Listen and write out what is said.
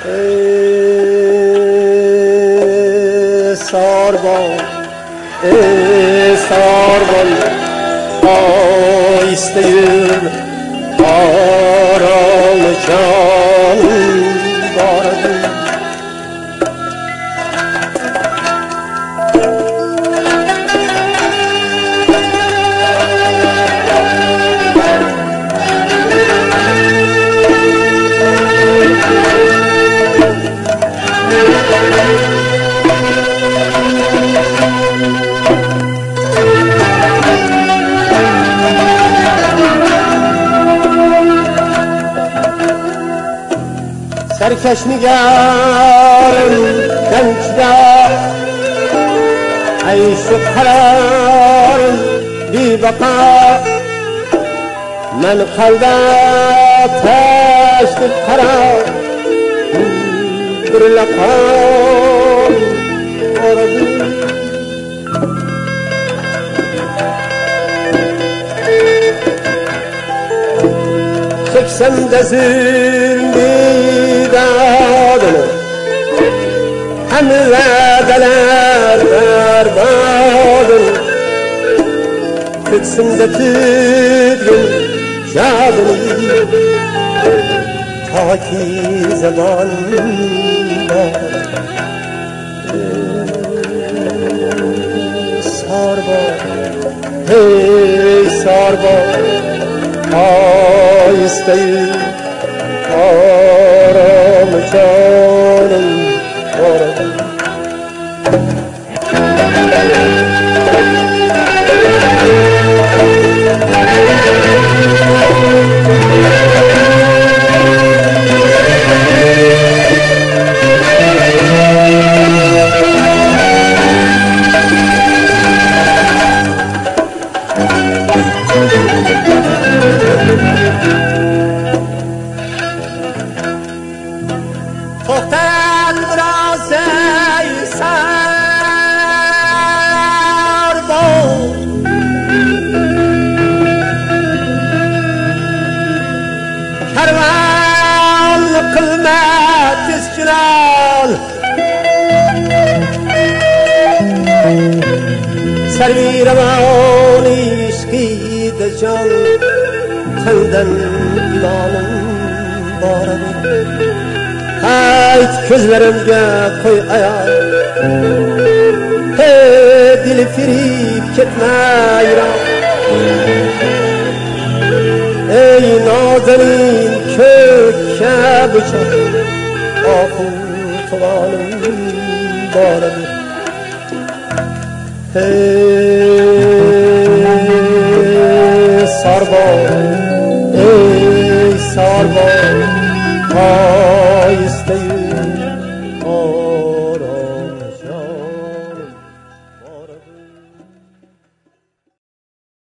ساربان ساربان آیسته آرام جان بارد سرکش نگارم دنکدا عیش و قرارم بی بقا من قلبم تشت قرار در لقام آرزو سکسم دزیم بیدادنه همه وعدلر بربادن سکسم دتیدگم جادنی تا کی زبانم باد ساربان هی ساربان آیسته آرام جانم بارد سروی روانی عشقی در جان تندن ایمانم بارد hayt gözlerimge koy ayar hey dili firip ketme ayran ey nazenin kökke bıçak akıl tuvalım baradır hey sarban ey sarban آیسته آرام